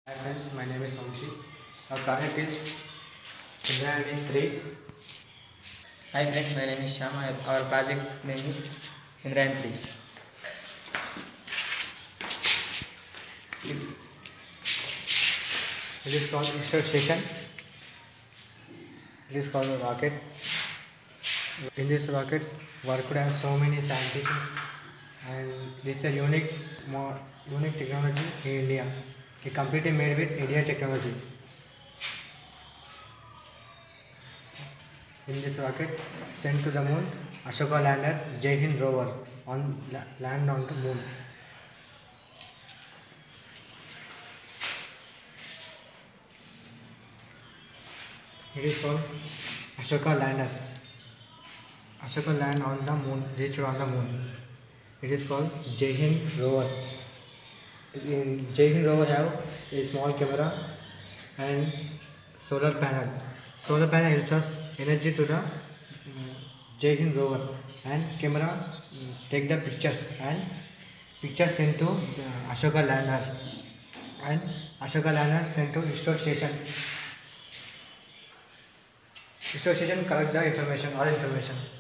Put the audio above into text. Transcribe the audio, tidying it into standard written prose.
Hi friends, my name is Vamshi. Our planet is Chandrayaan 3. Hi friends, my name is Shyam. Our project name is Chandrayaan 3. It is called Easter Station. It is called a rocket. In this rocket, worked on so many scientists, and this is a unique technology in India. It completely made with Indian technology. In this rocket, sent to the moon, Ashoka lander Jai Hind rover land on the moon. It is called Ashoka lander. Ashoka land on the moon, reached on the moon. It is called Jai Hind rover. In Jai Hind rover have a small camera and solar panel. Solar panel helps us energy to the Jai Hind rover, and camera take the pictures, and pictures sent to Ashoka lander, and Ashoka lander sent to ISRO station. ISRO station collect the information, all information.